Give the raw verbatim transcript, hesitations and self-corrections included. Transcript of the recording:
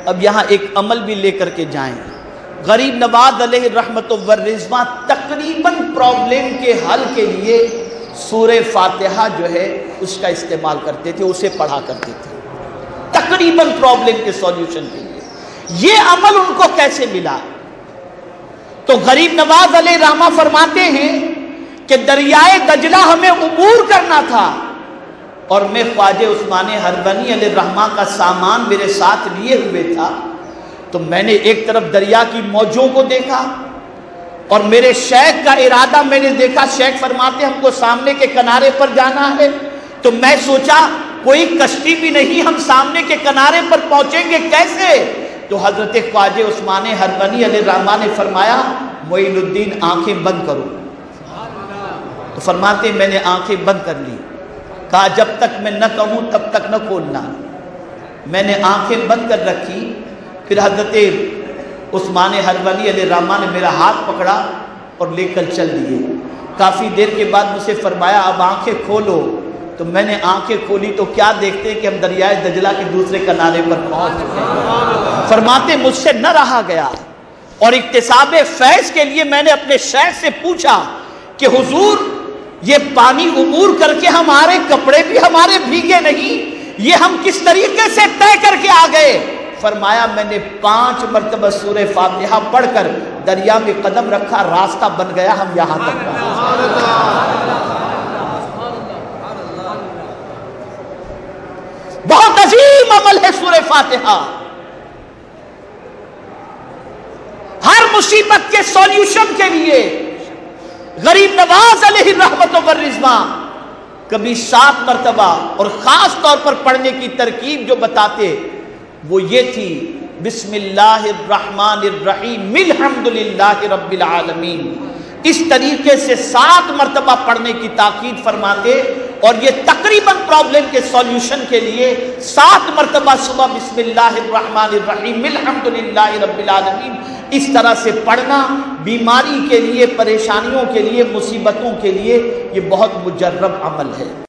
اب یہاں ایک عمل بھی لے کر کے جائیں. غریب نواز علیہ رحمت و رضوان تقریباً پرابلم کے حل کے لیے سورہ فاتحہ جو ہے اس کا استعمال کرتے تھے، اسے پڑھا کرتے تھے تقریباً پرابلم کے سولیوشن کے لیے. یہ عمل ان کو کیسے ملا؟ تو غریب نواز علیہ رحمہ فرماتے ہیں کہ دریائے دجلہ ہمیں عبور کرنا تھا اور میں خواجہ عثمان ہربنی علیہ رحمہ کا سامان میرے ساتھ لیے ہوئے تھا. تو میں نے ایک طرف دریا کی موجوں کو دیکھا اور میرے شیخ کا ارادہ میں نے دیکھا. شیخ فرماتے ہم کو سامنے کے کنارے پر جانا ہے. تو میں سوچا کوئی کشتی بھی نہیں، ہم سامنے کے کنارے پر پہنچیں گے کیسے؟ تو حضرت خواجہ عثمان ہربنی علیہ رحمہ نے فرمایا معین الدین آنکھیں بند کرو. تو فرماتے میں نے آنکھیں بند کر لی. کہا جب تک میں نہ کہوں تب تک نہ کھولنا. میں نے آنکھیں بند کر رکھی. پھر حضرت عثمان ہربنی علیہ رحمہ نے میرا ہاتھ پکڑا اور لے کر چل دیے. کافی دیر کے بعد مجھ سے فرمایا اب آنکھیں کھولو. تو میں نے آنکھیں کھولی تو کیا دیکھتے کہ ہم دریائے دجلہ کے دوسرے کنارے پر پہنچ چکے ہیں. فرماتے مجھ سے نہ رہا گیا اور اکتساب فیض کے لیے میں نے اپنے شیخ سے پوچھا کہ حضور یہ پانی عبور کر کے ہمارے کپڑے بھی ہمارے بھیگے نہیں، یہ ہم کس طریقے سے طے کر کے آ گئے؟ فرمایا میں نے پانچ مرتبہ سورہ فاتحہ پڑھ کر دریا میں قدم رکھا، راستہ بن گیا، ہم یہاں تک پہنچے. بہت عظیم عمل ہے سورہ فاتحہ. ہر مصیبت کے سولیوشن کے لیے غریب نواز علیہ رحمت و رضوان کبھی سات مرتبہ اور خاص طور پر پڑھنے کی ترکیب جو بتاتے وہ یہ تھی بسم اللہ الرحمن الرحیم الحمدللہ رب العالمین. اس طریقے سے سات مرتبہ پڑھنے کی تاکید فرماتے اور یہ تقریباً پرابلم کے سولیوشن کے لیے سات مرتبہ صبح بسم اللہ الرحمن الرحیم الحمدللہ رب العالمین اس طرح سے پڑھنا بیماری کے لیے، پریشانیوں کے لیے، مصیبتوں کے لیے یہ بہت مجرب عمل ہے.